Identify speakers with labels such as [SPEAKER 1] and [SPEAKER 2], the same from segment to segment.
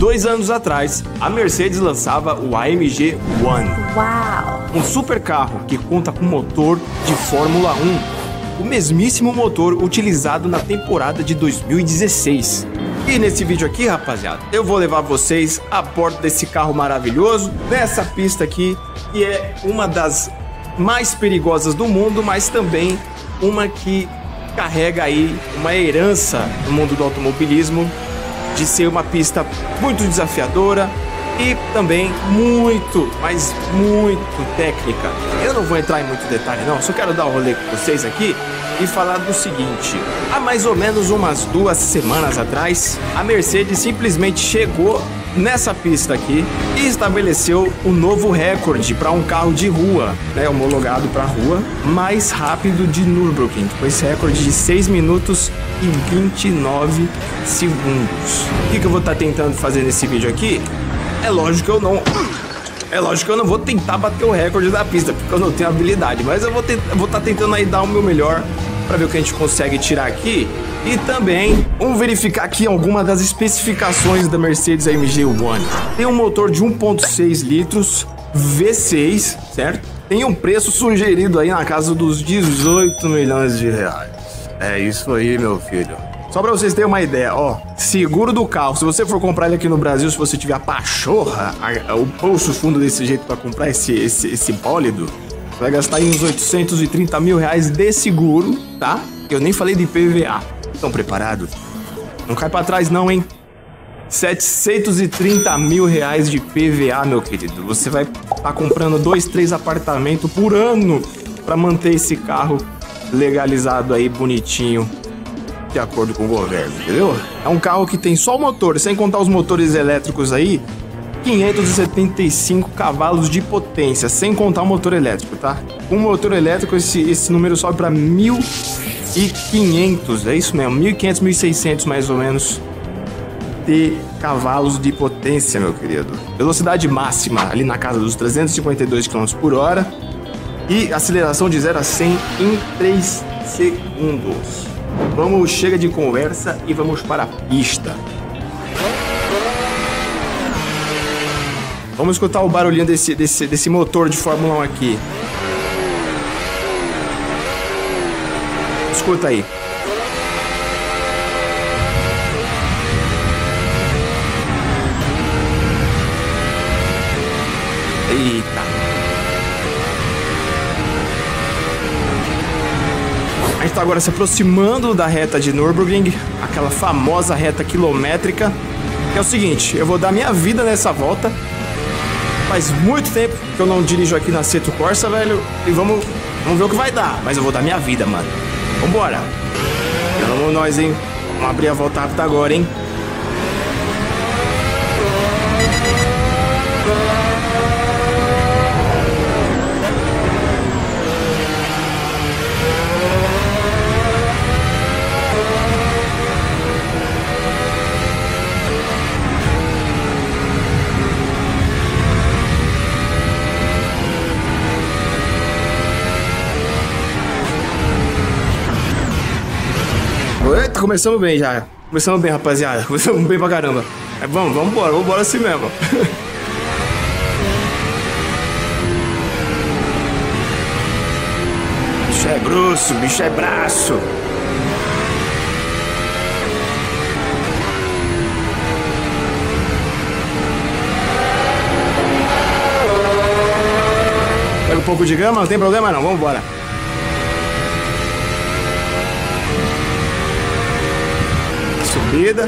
[SPEAKER 1] 2 anos atrás, a Mercedes lançava o AMG One.
[SPEAKER 2] Uau!
[SPEAKER 1] Um super carro que conta com motor de Fórmula 1. O mesmíssimo motor utilizado na temporada de 2016. E nesse vídeo aqui, rapaziada, eu vou levar vocês a bordo desse carro maravilhoso, nessa pista aqui, que é uma das mais perigosas do mundo, mas também uma que carrega aí uma herança no mundo do automobilismo, de ser uma pista muito desafiadora e também muito, mas muito técnica. Eu não vou entrar em muito detalhe não, só quero dar um rolê com vocês aqui e falar do seguinte: há mais ou menos umas 2 semanas atrás, a Mercedes simplesmente chegou nessa pista aqui e estabeleceu um novo recorde para um carro de rua, né, homologado para rua, mais rápido de Nürburgring, com esse recorde de 6 minutos e 29 segundos. O que eu vou estar tentando fazer nesse vídeo aqui? É lógico que eu não vou tentar bater o recorde da pista, porque eu não tenho habilidade, mas eu vou estar tentando aí dar o meu melhor para ver o que a gente consegue tirar aqui. E também vamos verificar aqui alguma das especificações da Mercedes AMG One. Tem um motor de 1.6 litros V6, certo? Tem um preço sugerido aí na casa dos 18 milhões de reais. É isso aí, meu filho. Só pra vocês terem uma ideia, ó, seguro do carro, se você for comprar ele aqui no Brasil, se você tiver a pachorra, o bolso fundo desse jeito pra comprar esse bólido, você vai gastar aí uns 830 mil reais de seguro, tá? Eu nem falei de IPVA. Estão preparados? Não cai pra trás não, hein? 730 mil reais de PVA, meu querido. Você vai estar comprando 2, 3 apartamentos por ano pra manter esse carro legalizado aí, bonitinho, de acordo com o governo, entendeu? É um carro que tem só o motor, sem contar os motores elétricos aí, 575 cavalos de potência, sem contar o motor elétrico, tá? Com o motor elétrico, esse número sobe para 1.500, é isso mesmo, 1.500, 1.600 mais ou menos de cavalos de potência, meu querido. Velocidade máxima ali na casa dos 352 km por hora e aceleração de 0 a 100 em 3 segundos. Vamos, chega de conversa e vamos para a pista. Vamos escutar o barulhinho desse motor de Fórmula 1 aqui. Escuta aí. Eita. A gente tá agora se aproximando da reta de Nürburgring, aquela famosa reta quilométrica. É o seguinte, eu vou dar minha vida nessa volta. Faz muito tempo que eu não dirijo aqui na Assetto Corsa, velho. E vamos ver o que vai dar. Mas eu vou dar minha vida, mano. Vambora. Vamos nós, hein. Vamos abrir a volta rápida agora, hein. Eita, começamos bem já. Começamos bem, rapaziada. Começamos bem pra caramba. Vamos embora assim mesmo. Bicho é grosso, bicho é braço. Pega um pouco de grama, não tem problema não, vamos embora. Subida.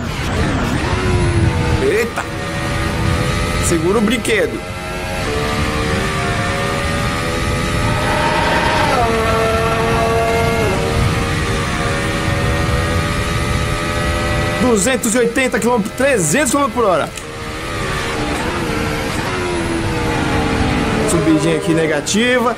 [SPEAKER 1] Eita! Segura o brinquedo. ...280 km, 300 km por hora. Subidinha aqui negativa.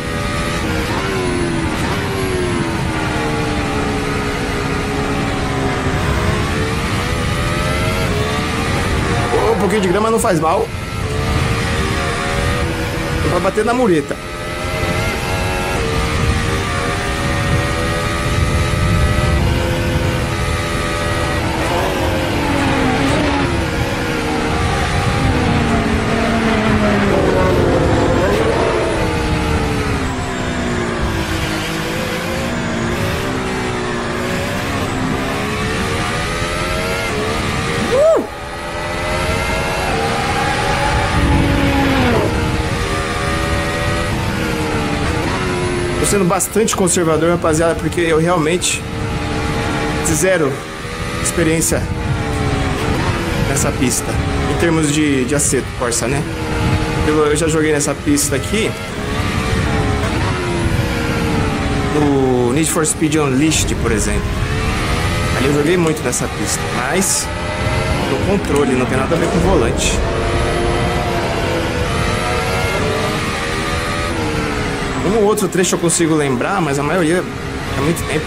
[SPEAKER 1] Um pouquinho de grama não faz mal. Vai bater na mureta. Tô sendo bastante conservador, rapaziada, porque eu realmente zero experiência nessa pista. Em termos de acerto, Corsa, né? Eu já joguei nessa pista aqui no Need for Speed Unleashed, por exemplo. Ali eu joguei muito nessa pista, mas no controle, não tem nada a ver com o volante. Um ou outro trecho eu consigo lembrar, mas a maioria há muito tempo.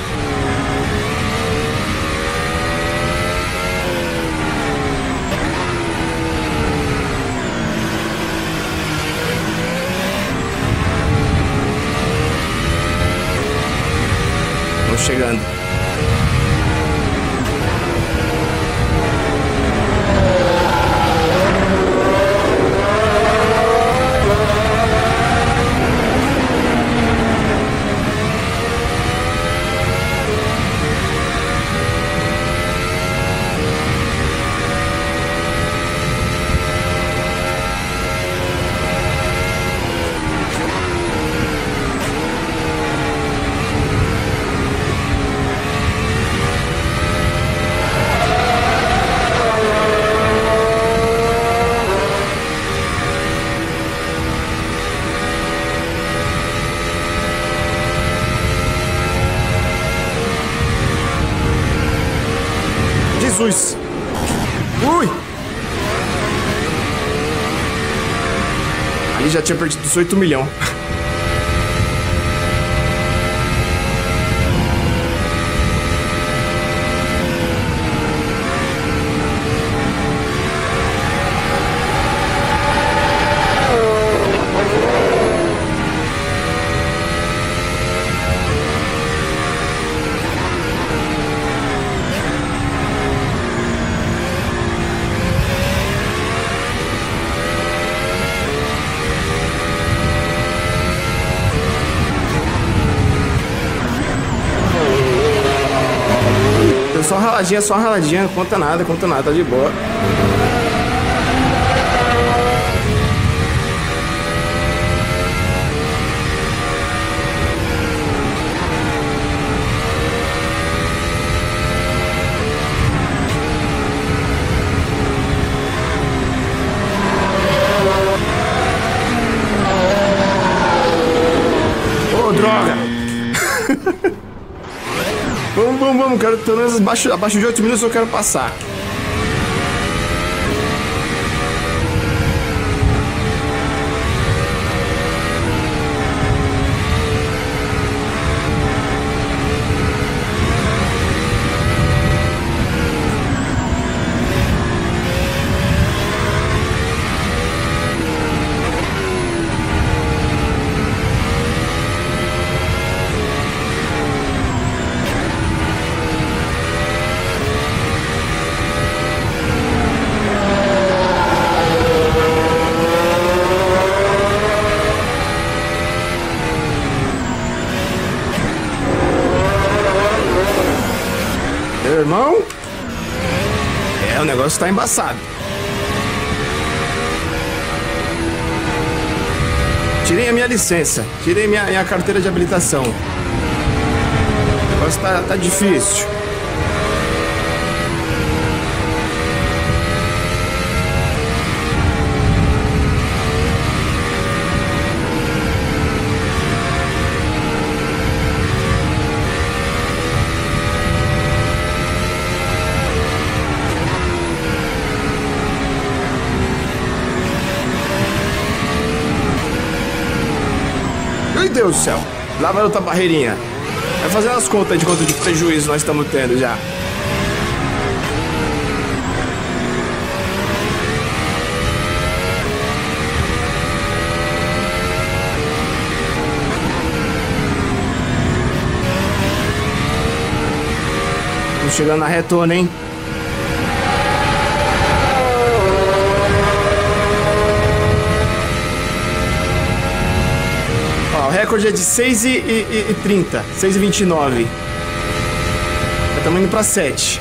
[SPEAKER 1] Estamos chegando. Jesus! Ui! Ali já tinha perdido 18 milhões. Só uma raladinha, conta nada, tá de boa. Ô, droga! Vamos, quero pelo menos abaixo de 8 minutos eu quero passar. Irmão, o negócio tá embaçado. Tirei a minha licença, tirei minha carteira de habilitação. O negócio tá difícil. Meu Deus do céu. Lá vai outra barreirinha. Vai fazendo as contas de quanto de prejuízo nós estamos tendo já. Tô chegando na retona, hein? O recorde é de 6,30, 6,29. Já estamos indo para 7.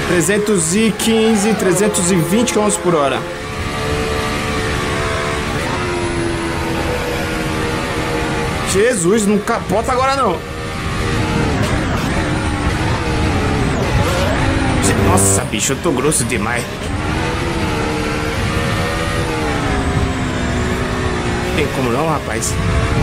[SPEAKER 1] 315, 320 km por hora. Jesus, não capota agora não. Nossa, bicho, eu tô grosso demais. Não tem como não, rapaz.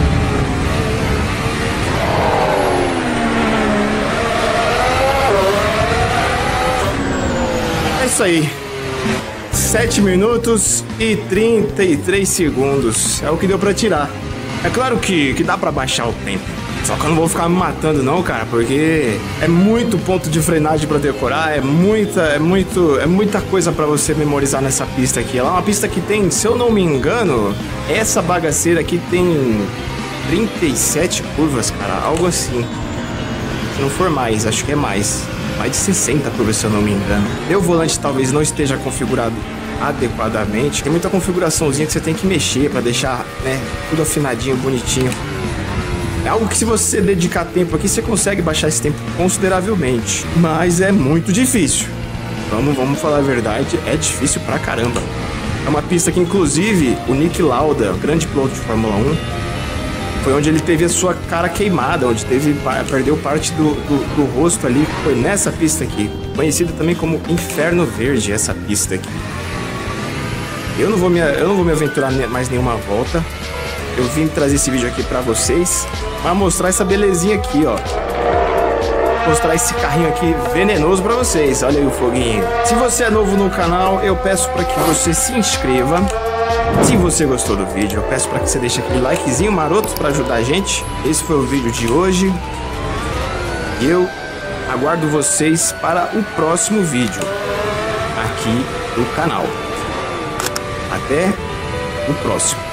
[SPEAKER 1] É isso aí. 7 minutos e 33 segundos. É o que deu pra tirar. É claro que dá pra baixar o tempo. Só que eu não vou ficar me matando não, cara, porque é muito ponto de frenagem pra decorar, é muita coisa pra você memorizar nessa pista aqui. Ela é uma pista que tem, se eu não me engano, essa bagaceira aqui tem 37 curvas, cara, algo assim. Se não for mais, acho que é mais. Mais de 60 curvas, se eu não me engano. Meu volante talvez não esteja configurado adequadamente. Tem muita configuraçãozinha que você tem que mexer pra deixar, né, tudo afinadinho, bonitinho. É algo que se você dedicar tempo aqui, você consegue baixar esse tempo consideravelmente. Mas é muito difícil. Vamos falar a verdade, é difícil pra caramba. É uma pista que, inclusive, o Niki Lauda, grande piloto de Fórmula 1, foi onde ele teve a sua cara queimada, onde perdeu parte do rosto ali. Foi nessa pista aqui, conhecida também como Inferno Verde, essa pista aqui. Eu não vou me aventurar mais nenhuma volta. Eu vim trazer esse vídeo aqui pra vocês, pra mostrar essa belezinha aqui, ó. Mostrar esse carrinho aqui venenoso pra vocês. Olha aí o foguinho. Se você é novo no canal, eu peço pra que você se inscreva. Se você gostou do vídeo, eu peço pra que você deixe aquele likezinho maroto pra ajudar a gente. Esse foi o vídeo de hoje. E eu aguardo vocês para o próximo vídeo aqui do canal. Até o próximo.